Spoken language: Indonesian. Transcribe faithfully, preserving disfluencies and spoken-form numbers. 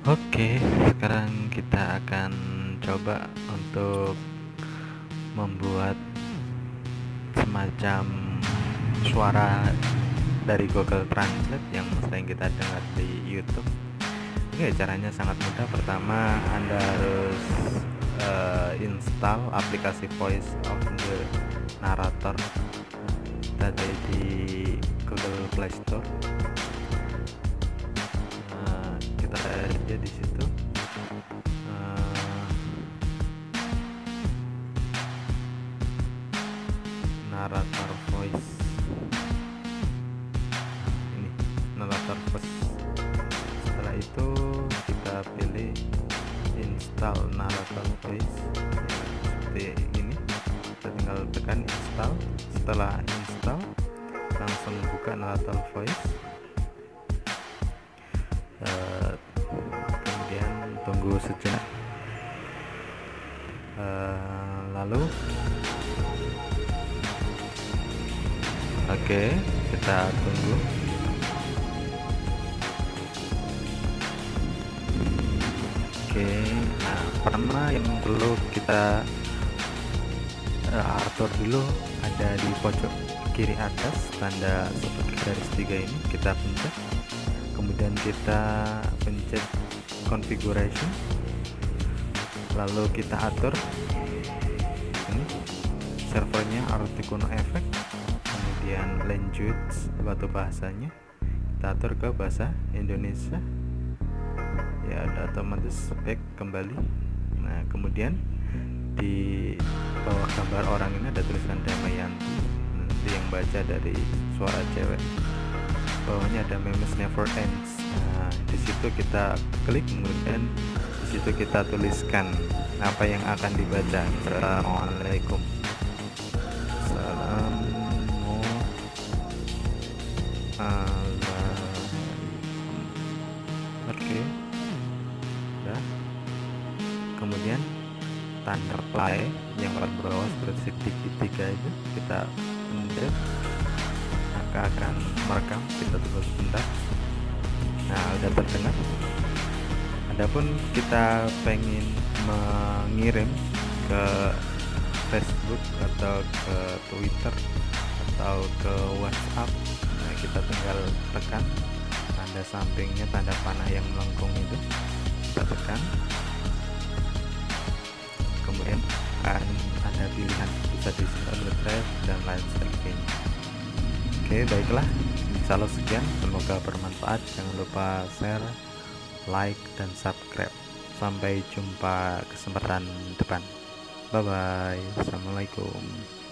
Oke, sekarang kita akan coba untuk membuat semacam suara dari Google Translate yang sering kita dengar di YouTube. Oke, caranya sangat mudah. Pertama, Anda harus uh, install aplikasi Voice of the Narrator tadi di Google Play Store. Uh, kita aja di situ. Uh, Narrator Voice. Ini Narrator Voice. Setelah itu kita pilih install Narrator Voice ya, seperti ini. Kita tinggal tekan install. Setelah install langsung buka Narrator Voice. Uh, kemudian tunggu sejenak. Uh, lalu oke, okay, kita tunggu. Oke, nah pertama yang perlu kita uh, atur dulu ada di pojok kiri atas tanda seperti garis tiga ini, kita pencet. Kemudian kita pencet configuration, lalu kita atur ini servernya Articuno Effect, kemudian language atau bahasanya kita atur ke bahasa Indonesia ya, ada otomatis back kembali. Nah kemudian di bawah gambar orang ini ada tulisan Damayanti, nanti yang baca dari suara cewek. Bawahnya ada memes never ends. Nah di situ kita klik, kemudian di situ kita tuliskan apa yang akan dibaca. Assalamualaikum. Salam. Oke, udah. Kemudian tanda play yang paling bawah seperti titik-titik aja kita pencet, maka akan merekam. Kita tunggu sebentar. Nah udah terdengar. Adapun kita pengen mengirim ke Facebook atau ke Twitter atau ke WhatsApp, nah kita tinggal tekan tanda sampingnya, tanda panah yang melengkung itu, kita tekan. Kemudian akan ada pilihan bisa di drive dan lain sebagainya. Oke, baiklah, insyaallah sekian, semoga bermanfaat. Jangan lupa share, like, dan subscribe. Sampai jumpa kesempatan depan. Bye bye. Assalamualaikum.